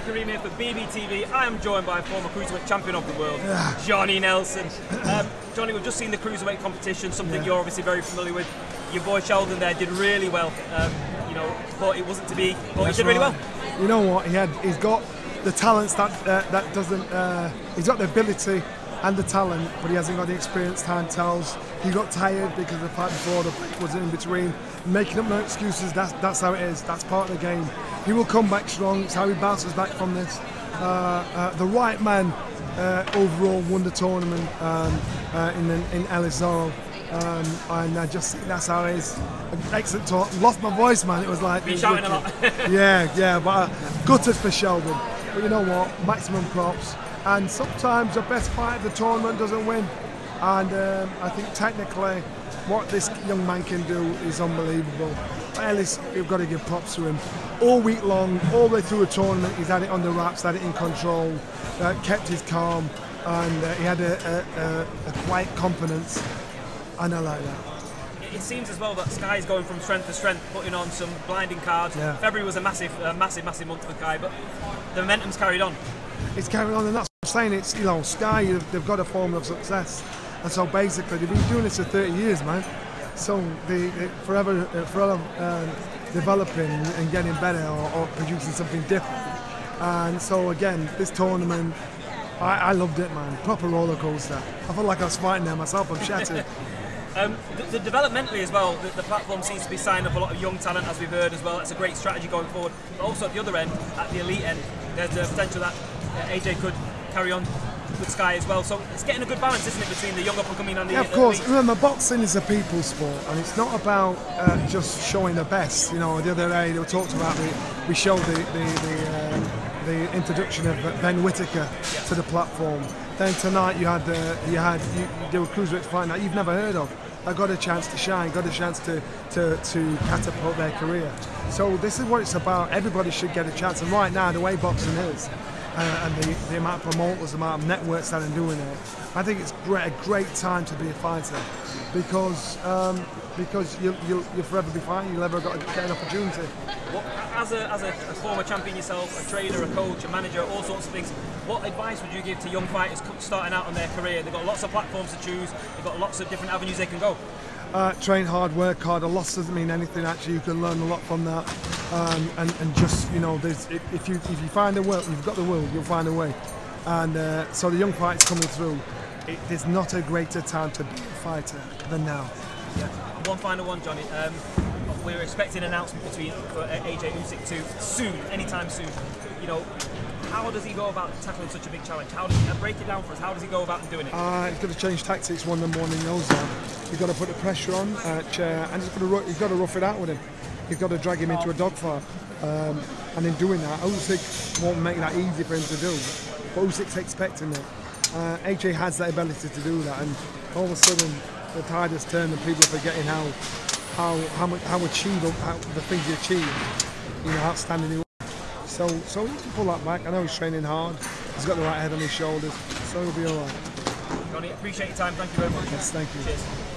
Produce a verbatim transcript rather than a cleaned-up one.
Ricky Kareem here for B B T V. I am joined by former Cruiserweight Champion of the World, Johnny Nelson. Um, Johnny, we've just seen the Cruiserweight competition, something yeah. you're obviously very familiar with. Your boy Sheldon there did really well. Um, you know, thought it wasn't to be, but he did really well. You know what? He had, he's got the talents that uh, that doesn't. Uh, he's got the ability and the talent, but he hasn't got the experience. Time tells. He got tired because the fight before, the break was in between. Making up no excuses. That's that's how it is. That's part of the game. He will come back strong. It's how he bounces back from this. Uh, uh, the right man uh, overall won the tournament um, uh, in in Elizaro. Um, and I just think that's how it is. Excellent talk. Lost my voice, man. It was like been shouting a lot. yeah, yeah. But uh, gutted for Sheldon. But you know what? Maximum props. And sometimes the best fight of the tournament doesn't win. And um, I think technically, what this young man can do is unbelievable. Ellis, you've got to give props to him. All week long, all the way through a tournament, he's had it on the wraps, had it in control, uh, kept his calm, and uh, he had a, a, a quiet confidence. And I like that. It seems as well that Sky's going from strength to strength, putting on some blinding cards. Yeah. February was a massive, uh, massive, massive month for Sky, but the momentum's carried on. It's carried on, and that's what I'm saying. It's, you know, Sky, they've got a formula of success. And so basically, they've been doing this for thirty years, man. So they, they forever, forever uh, developing and getting better, or, or producing something different. And so again, this tournament, I, I loved it, man. Proper roller coaster. I felt like I was fighting there myself. I'm shattered. Um, the, the developmentally as well, the, the platform seems to be signing up a lot of young talent, as we've heard as well. It's a great strategy going forward. But also at the other end, at the elite end, there's the potential that uh, A J could carry on with Sky as well. So it's getting a good balance, isn't it, between the young up and coming and the yeah, of course. elite? Remember, boxing is a people's sport, and it's not about uh, just showing the best. You know, the other day they were talked about. The, we showed the the the, um, the introduction of Ben Whittaker yeah. to the platform. Then tonight you had uh, you had you, there were cruiserweights fighting that you've never heard of. I got a chance to shine, got a chance to, to, to catapult their career. So this is what it's about. Everybody should get a chance. And right now, the way boxing is, uh, and the, the amount of promoters, the amount of networks that are doing it, I think it's great, a great time to be a fighter, because um, because you'll, you'll, you'll forever be fighting. You'll never got to get an opportunity. What, as a, as a, a former champion yourself, a trainer, a coach, a manager, all sorts of things, what advice would you give to young fighters starting out on their career? They've got lots of platforms to choose, they've got lots of different avenues they can go. Uh, train hard, work hard. A loss doesn't mean anything. Actually, you can learn a lot from that. Um, and, and just, you know, there's, if you if you find a will, you've got the will, you'll find a way. And uh, so the young fighters coming through, it, there's not a greater time to be a fighter than now. Yeah. One final one, Johnny. Um, we're expecting an announcement between for A J Usyk too soon, anytime soon. You know, how does he go about tackling such a big challenge? How does he uh, break it down for us? How does he go about doing it? Uh, he's got to change tactics one number one. He knows that. He's got to put the pressure on, uh, chair, and he's got to he's got to rough it out with him. He's got to drag him into a dogfight, um, and in doing that, Usyk won't make that easy for him to do. But Usyk's expecting it. Uh, A J has that ability to do that, and all of a sudden the tide has turned, and people are forgetting how how how much how achievable how, the things he achieved. You know, outstanding he was. So, so he can pull that back. I know he's training hard. He's got the right head on his shoulders, so he'll be all right. Johnny, appreciate your time. Thank you very much. Yes, thank you. Cheers.